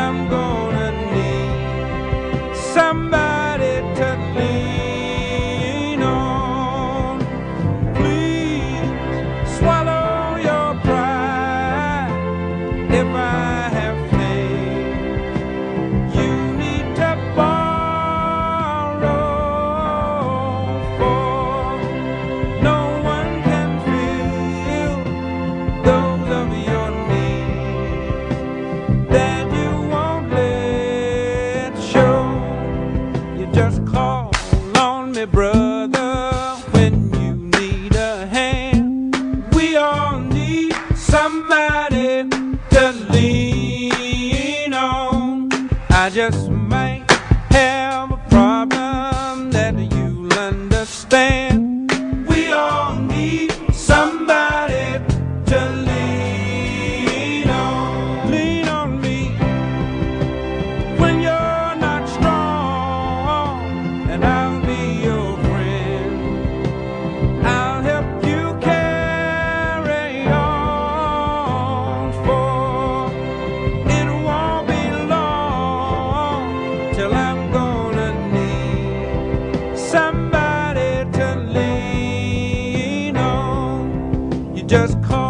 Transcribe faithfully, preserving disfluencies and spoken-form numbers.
I'm gonna need somebody to lean on. Please swallow your pride if I have failed. You need to borrow, for no one can fill those of your needs that you won't let show. You just call on me, brother, when you need a hand. We all need somebody to lean on. I just might have a problem that you'll understand. We all need somebody to lean on. Lean on me when you're not strong, and I'll be your friend. I'll help you carry on, for it won't be long till I'm gonna need somebody to lean on. You just call